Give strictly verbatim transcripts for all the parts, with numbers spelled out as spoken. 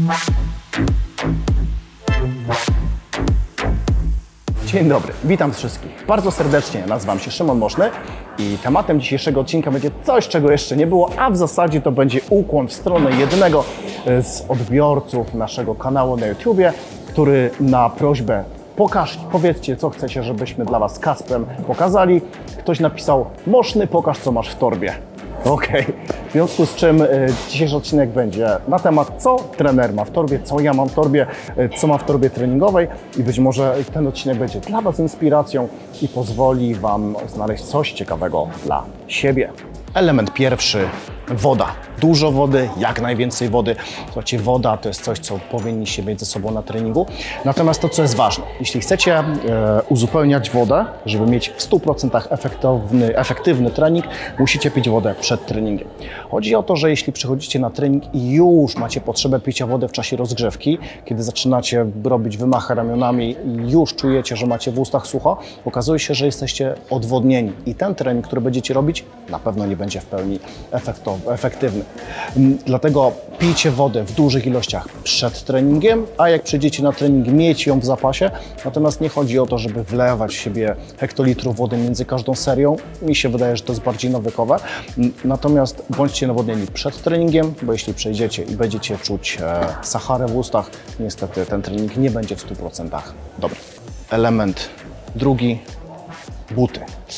Dzień dobry, witam wszystkich bardzo serdecznie, nazywam się Szymon Moszny i tematem dzisiejszego odcinka będzie coś, czego jeszcze nie było, a w zasadzie to będzie ukłon w stronę jednego z odbiorców naszego kanału na YouTubie, który na prośbę pokaż, powiedzcie, co chcecie, żebyśmy dla Was z Kacprem pokazali. Ktoś napisał: Moszny, pokaż, co masz w torbie. Okej, okay. W związku z czym y, dzisiejszy odcinek będzie na temat, co trener ma w torbie, co ja mam w torbie, y, co mam w torbie treningowej i być może ten odcinek będzie dla Was inspiracją i pozwoli Wam znaleźć coś ciekawego dla siebie. Element pierwszy, woda. Dużo wody, jak najwięcej wody. Słuchajcie, woda to jest coś, co powinniście mieć ze sobą na treningu. Natomiast to, co jest ważne, jeśli chcecie e, uzupełniać wodę, żeby mieć w stu procentach efektywny, efektywny trening, musicie pić wodę przed treningiem. Chodzi o to, że jeśli przychodzicie na trening i już macie potrzebę picia wody w czasie rozgrzewki, kiedy zaczynacie robić wymachy ramionami i już czujecie, że macie w ustach sucho, okazuje się, że jesteście odwodnieni i ten trening, który będziecie robić, na pewno nie będzie w pełni efektywny. Dlatego pijcie wodę w dużych ilościach przed treningiem, a jak przyjdziecie na trening, miejcie ją w zapasie. Natomiast nie chodzi o to, żeby wlewać w siebie hektolitrów wody między każdą serią. Mi się wydaje, że to jest bardziej nawykowe. Natomiast bądźcie nawodnieni przed treningiem, bo jeśli przejdziecie i będziecie czuć e, sacharę w ustach, niestety ten trening nie będzie w stu procentach dobry. Element drugi, buty.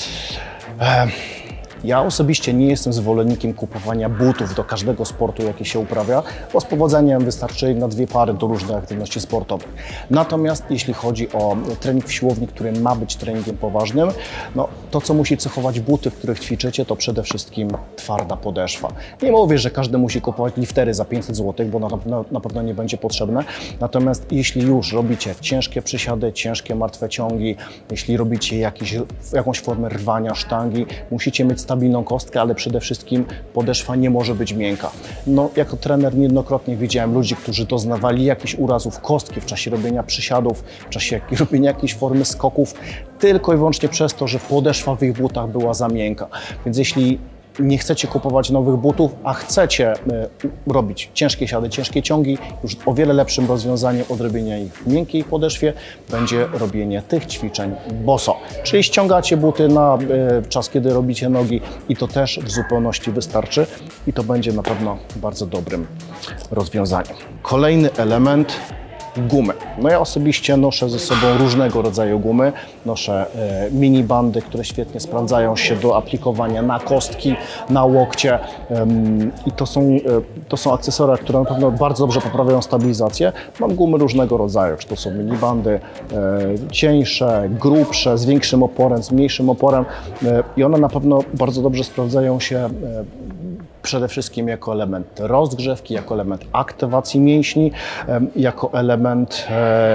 E, Ja osobiście nie jestem zwolennikiem kupowania butów do każdego sportu, jaki się uprawia, bo z powodzeniem wystarczy na dwie pary do różnych aktywności sportowych. Natomiast jeśli chodzi o trening w siłowni, który ma być treningiem poważnym, no to, co musi cechować buty, w których ćwiczycie, to przede wszystkim twarda podeszwa. Nie mówię, że każdy musi kupować liftery za pięćset złotych, bo na pewno, na pewno nie będzie potrzebne. Natomiast jeśli już robicie ciężkie przysiady, ciężkie martwe ciągi, jeśli robicie jakiś, jakąś formę rwania sztangi, musicie mieć stabilną kostkę, ale przede wszystkim podeszwa nie może być miękka. No, jako trener niejednokrotnie widziałem ludzi, którzy doznawali jakichś urazów kostki w czasie robienia przysiadów, w czasie robienia jakiejś formy skoków, tylko i wyłącznie przez to, że podeszwa w ich butach była za miękka. Więc jeśli nie chcecie kupować nowych butów, a chcecie y, robić ciężkie siady, ciężkie ciągi, już o wiele lepszym rozwiązaniem od robienia ich w miękkiej podeszwie będzie robienie tych ćwiczeń boso. Czyli ściągacie buty na y, czas, kiedy robicie nogi i to też w zupełności wystarczy i to będzie na pewno bardzo dobrym rozwiązaniem. Kolejny element, gumy. No ja osobiście noszę ze sobą różnego rodzaju gumy. Noszę e, mini bandy, które świetnie sprawdzają się do aplikowania na kostki, na łokcie ym, i to są, e, to są akcesoria, które na pewno bardzo dobrze poprawiają stabilizację. Mam gumy różnego rodzaju, czy to są mini bandy e, cieńsze, grubsze, z większym oporem, z mniejszym oporem e, i one na pewno bardzo dobrze sprawdzają się e, przede wszystkim jako element rozgrzewki, jako element aktywacji mięśni, jako element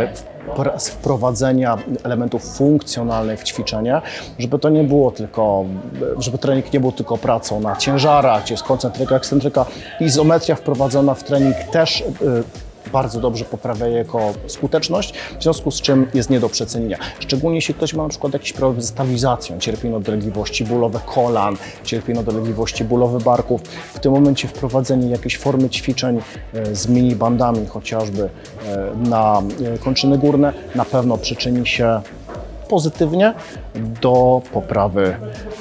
wprowadzenia elementów funkcjonalnych w ćwiczenie, żeby to nie było tylko, żeby trening nie był tylko pracą na ciężarach, gdzie jest koncentryka, ekscentryka. Izometria wprowadzona w trening też bardzo dobrze poprawia jego skuteczność, w związku z czym jest nie do przecenienia. Szczególnie jeśli ktoś ma na przykład jakiś problem ze stabilizacją, cierpi na dolegliwości bólowe kolan, cierpi na dolegliwości bólowe barków. W tym momencie wprowadzenie jakiejś formy ćwiczeń z mini bandami chociażby na kończyny górne na pewno przyczyni się pozytywnie do poprawy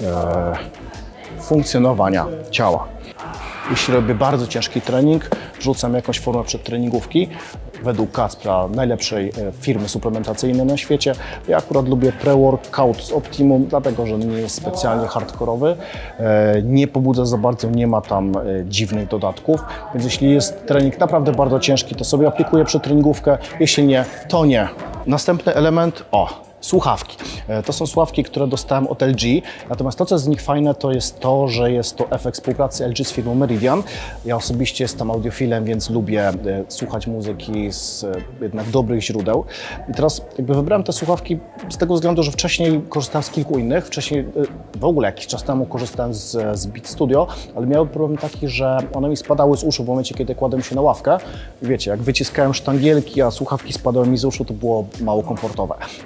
e, funkcjonowania ciała. Jeśli robię bardzo ciężki trening, wrzucam jakąś formę przedtreningówki, według Kacpra najlepszej firmy suplementacyjnej na świecie. Ja akurat lubię pre-workout z Optimum, dlatego że nie jest specjalnie hardkorowy, nie pobudza za bardzo, nie ma tam dziwnych dodatków, więc jeśli jest trening naprawdę bardzo ciężki, to sobie aplikuję przedtreningówkę, jeśli nie, to nie. Następny element, o, słuchawki. To są słuchawki, które dostałem od L G, natomiast to, co jest z nich fajne, to jest to, że jest to efekt współpracy L G z firmą Meridian. Ja osobiście jestem audiofilem, więc lubię słuchać muzyki z jednak dobrych źródeł. I teraz jakby wybrałem te słuchawki z tego względu, że wcześniej korzystałem z kilku innych. Wcześniej w ogóle jakiś czas temu korzystałem z, z Beat Studio, ale miałem problem taki, że one mi spadały z uszu w momencie, kiedy kładłem się na ławkę. I wiecie, jak wyciskałem sztangielki, a słuchawki spadały mi z uszu, to było mało komfortowe. Jakby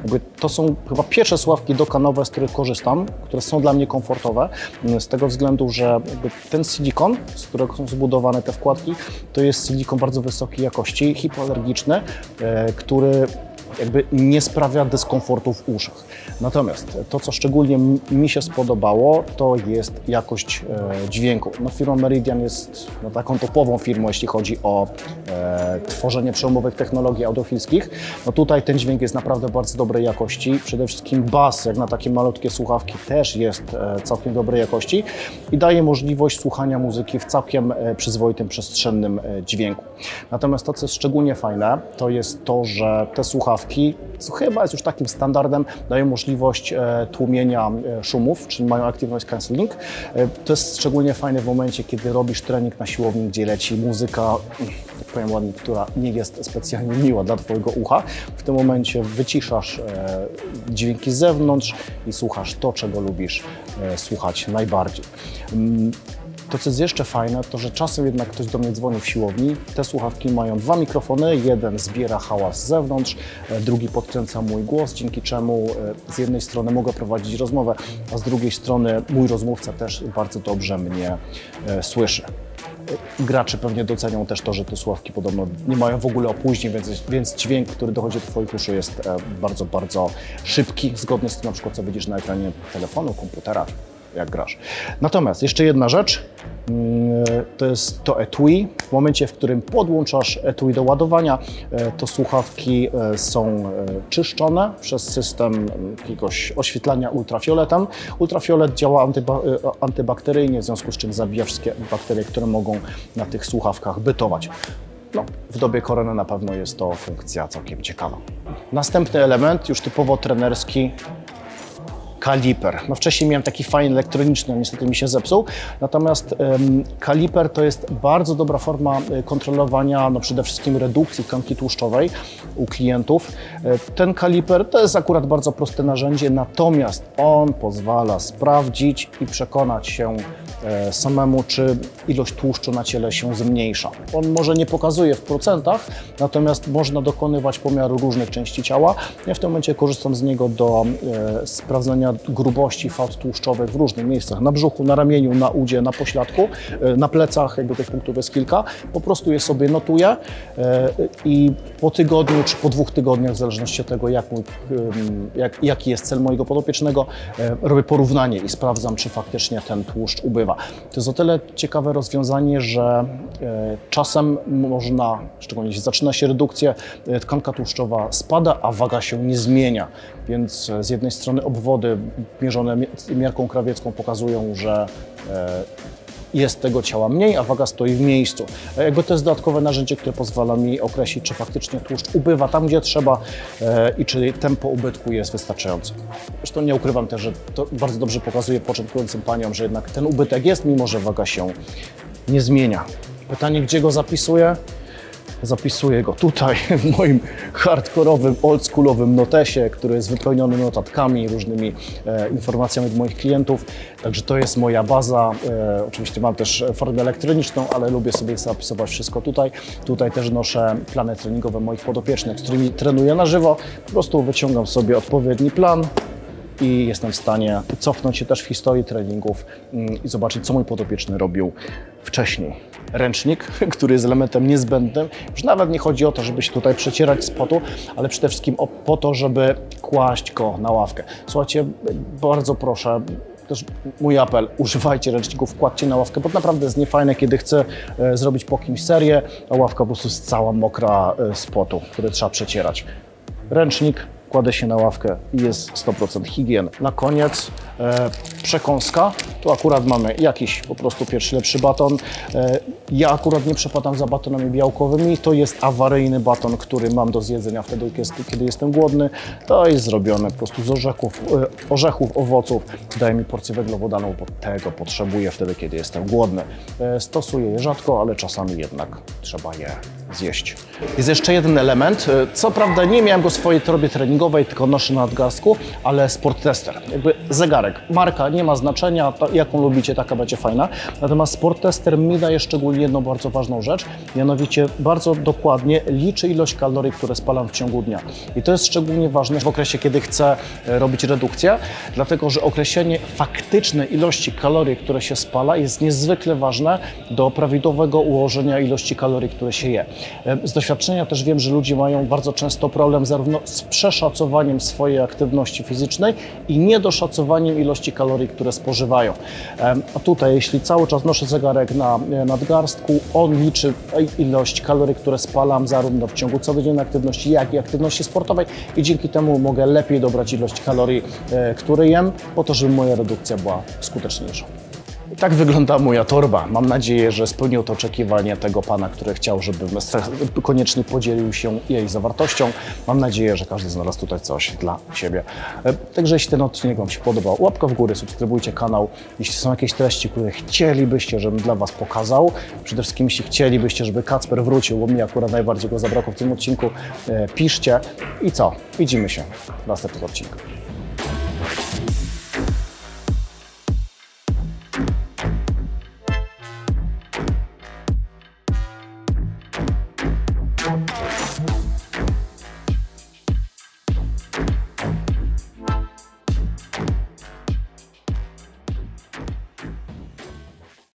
to są chyba pierwsze słuchawki dokanowe, z których korzystam, które są dla mnie komfortowe, z tego względu, że jakby ten silikon, z którego są zbudowane te wkładki, to jest silikon bardzo wysokiej jakości, hipoalergiczny, który jakby nie sprawia dyskomfortu w uszach. Natomiast to, co szczególnie mi się spodobało, to jest jakość e, dźwięku. No, firma Meridian jest no, taką topową firmą, jeśli chodzi o e, tworzenie przełomowych technologii audiofilskich. No tutaj ten dźwięk jest naprawdę bardzo dobrej jakości. Przede wszystkim bas, jak na takie malutkie słuchawki, też jest e, całkiem dobrej jakości i daje możliwość słuchania muzyki w całkiem e, przyzwoitym, przestrzennym e, dźwięku. Natomiast to, co jest szczególnie fajne, to jest to, że te słuchawki, co chyba jest już takim standardem, dają możliwość e, tłumienia e, szumów, czyli mają Active Noise Cancelling. E, to jest szczególnie fajne w momencie, kiedy robisz trening na siłowni, gdzie leci muzyka, tak powiem ładnie, która nie jest specjalnie miła dla Twojego ucha. W tym momencie wyciszasz e, dźwięki z zewnątrz i słuchasz to, czego lubisz e, słuchać najbardziej. Mm. To, co jest jeszcze fajne, to że czasem jednak ktoś do mnie dzwoni w siłowni. Te słuchawki mają dwa mikrofony, jeden zbiera hałas z zewnątrz, drugi podkręca mój głos, dzięki czemu z jednej strony mogę prowadzić rozmowę, a z drugiej strony mój rozmówca też bardzo dobrze mnie słyszy. Gracze pewnie docenią też to, że te słuchawki podobno nie mają w ogóle opóźnień, więc, więc dźwięk, który dochodzi do Twoich uszu, jest bardzo, bardzo szybki, zgodny z tym, na przykład, co widzisz na ekranie telefonu, komputera, jak grasz. Natomiast jeszcze jedna rzecz, to jest to etui. W momencie, w którym podłączasz etui do ładowania, to słuchawki są czyszczone przez system jakiegoś oświetlania ultrafioletem. Ultrafiolet działa antyba antybakteryjnie, w związku z czym zabija wszystkie bakterie, które mogą na tych słuchawkach bytować. No, w dobie korony na pewno jest to funkcja całkiem ciekawa. Następny element, już typowo trenerski, kaliper. No wcześniej miałem taki fajny elektroniczny, niestety mi się zepsuł. Natomiast um, kaliper to jest bardzo dobra forma kontrolowania no przede wszystkim redukcji tkanki tłuszczowej u klientów. Ten kaliper to jest akurat bardzo proste narzędzie, natomiast on pozwala sprawdzić i przekonać się e, samemu, czy ilość tłuszczu na ciele się zmniejsza. On może nie pokazuje w procentach, natomiast można dokonywać pomiaru różnych części ciała. Ja w tym momencie korzystam z niego do e, sprawdzenia grubości fałd tłuszczowych w różnych miejscach, na brzuchu, na ramieniu, na udzie, na pośladku, na plecach, jakby tych punktów jest kilka. Po prostu je sobie notuję i po tygodniu czy po dwóch tygodniach, w zależności od tego, jak mój, jak, jaki jest cel mojego podopiecznego, robię porównanie i sprawdzam, czy faktycznie ten tłuszcz ubywa. To jest o tyle ciekawe rozwiązanie, że czasem można, szczególnie jeśli zaczyna się redukcja, tkanka tłuszczowa spada, a waga się nie zmienia. Więc z jednej strony obwody mierzone miarką krawiecką pokazują, że jest tego ciała mniej, a waga stoi w miejscu. Jakby to jest dodatkowe narzędzie, które pozwala mi określić, czy faktycznie tłuszcz ubywa tam, gdzie trzeba i czy tempo ubytku jest wystarczające. Zresztą nie ukrywam też, że to bardzo dobrze pokazuje początkującym paniom, że jednak ten ubytek jest, mimo że waga się nie zmienia. Pytanie, gdzie go zapisuję? Zapisuję go tutaj, w moim hardkorowym, oldschoolowym notesie, który jest wypełniony notatkami, różnymi e, informacjami od moich klientów. Także to jest moja baza. E, oczywiście mam też formę elektroniczną, ale lubię sobie zapisywać wszystko tutaj. Tutaj też noszę plany treningowe moich podopiecznych, z którymi trenuję na żywo. Po prostu wyciągam sobie odpowiedni plan i jestem w stanie cofnąć się też w historii treningów i zobaczyć, co mój podopieczny robił wcześniej. Ręcznik, który jest elementem niezbędnym. Już nawet nie chodzi o to, żeby się tutaj przecierać z potu, ale przede wszystkim o, po to, żeby kłaść go na ławkę. Słuchajcie, bardzo proszę, też mój apel, używajcie ręczników, kładźcie na ławkę, bo naprawdę jest niefajne, kiedy chcę e, zrobić po kimś serię, a ławka po prostu jest cała mokra e, z potu, który trzeba przecierać. Ręcznik, kładę się na ławkę i jest sto procent higieny. Na koniec e, przekąska. Tu akurat mamy jakiś po prostu pierwszy lepszy baton. E, ja akurat nie przepadam za batonami białkowymi. To jest awaryjny baton, który mam do zjedzenia wtedy, kiedy jestem głodny. To jest zrobione po prostu z orzechów, e, orzechów owoców. Daje mi porcję węglowodanów, bo tego potrzebuję wtedy, kiedy jestem głodny. E, stosuję je rzadko, ale czasami jednak trzeba je zjeść. Jest jeszcze jeden element. Co prawda nie miałem go w swojej torbie treningowej, treningowej, tylko noszę na nadgarstku, ale sport tester, jakby zegarek. Marka nie ma znaczenia, to, jaką lubicie, taka będzie fajna. Natomiast sport tester mi daje szczególnie jedną bardzo ważną rzecz, mianowicie bardzo dokładnie liczy ilość kalorii, które spalam w ciągu dnia. I to jest szczególnie ważne w okresie, kiedy chcę robić redukcję, dlatego że określenie faktycznej ilości kalorii, które się spala, jest niezwykle ważne do prawidłowego ułożenia ilości kalorii, które się je. Z doświadczenia też wiem, że ludzie mają bardzo często problem zarówno z przeszacowaniem swojej aktywności fizycznej i niedoszacowaniem ilości kalorii, które spożywają. A tutaj, jeśli cały czas noszę zegarek na nadgarstku, on liczy ilość kalorii, które spalam zarówno w ciągu codziennej aktywności, jak i aktywności sportowej i dzięki temu mogę lepiej dobrać ilość kalorii, które jem, po to, żeby moja redukcja była skuteczniejsza. I tak wygląda moja torba. Mam nadzieję, że spełnił to oczekiwanie tego pana, który chciał, żebym koniecznie podzielił się jej zawartością. Mam nadzieję, że każdy znalazł tutaj coś dla siebie. Także jeśli ten odcinek Wam się podobał, łapka w górę, subskrybujcie kanał. Jeśli są jakieś treści, które chcielibyście, żebym dla Was pokazał, przede wszystkim jeśli chcielibyście, żeby Kacper wrócił, bo mi akurat najbardziej go zabrakło w tym odcinku, piszcie. I co? Widzimy się w następnym odcinku.